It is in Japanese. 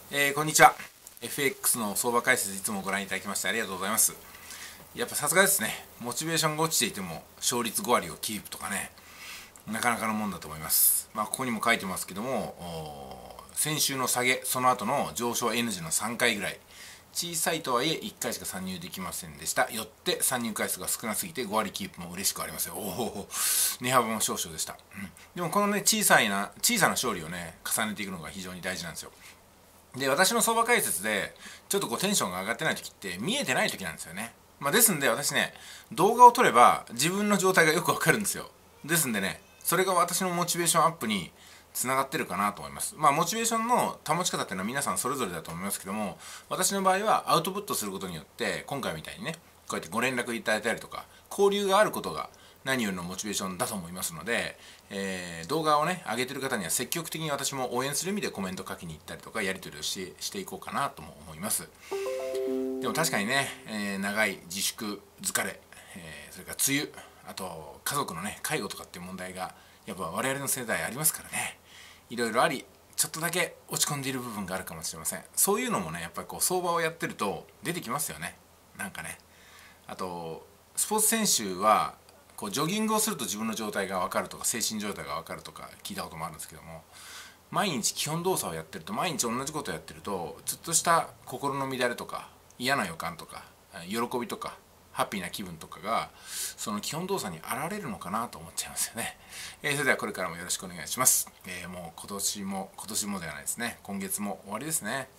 こんにちは。 FX の相場解説いつもご覧いただきましてありがとうございます。やっぱさすがですね。モチベーションが落ちていても勝率5割をキープとかね、なかなかのもんだと思います。ここにも書いてますけども、先週の下げ、その後の上昇 N 字の3回ぐらい、小さいとはいえ1回しか参入できませんでした。よって参入回数が少なすぎて5割キープも嬉しくありますよ。値幅も少々でした。でもこのね、小さな勝利をね重ねていくのが非常に大事なんですよ。で、私の相場解説でちょっとテンションが上がってない時って見えてない時なんですよね。ですんで私ね、動画を撮れば自分の状態がよくわかるんですよ。ですんでね、それが私のモチベーションアップにつながってるかなと思います。モチベーションの保ち方っていうのは皆さんそれぞれだと思いますけども、私の場合はアウトプットすることによって、今回みたいにね、こうやってご連絡いただいたりとか交流があることが何よりのモチベーションだと思いますので、動画をね上げてる方には積極的に私も応援する意味でコメント書きに行ったりとかやり取りをしていこうかなとも思います。でも確かにね、長い自粛疲れ、それから梅雨、あと家族のね介護とかっていう問題がやっぱ我々の世代ありますからね、いろいろあり、ちょっとだけ落ち込んでいる部分があるかもしれません。そういうのもねやっぱり相場をやってると出てきますよね。なんかね、あとスポーツ選手はジョギングをすると自分の状態が分かるとか精神状態が分かるとか聞いたこともあるんですけども、毎日基本動作をやってると、毎日同じことをやってると、ちょっとした心の乱れとか嫌な予感とか喜びとかハッピーな気分とかがその基本動作に現れるのかなと思っちゃいますよね。それではこれからもよろしくお願いします。もう今年もではないですね、今月も終わりですね。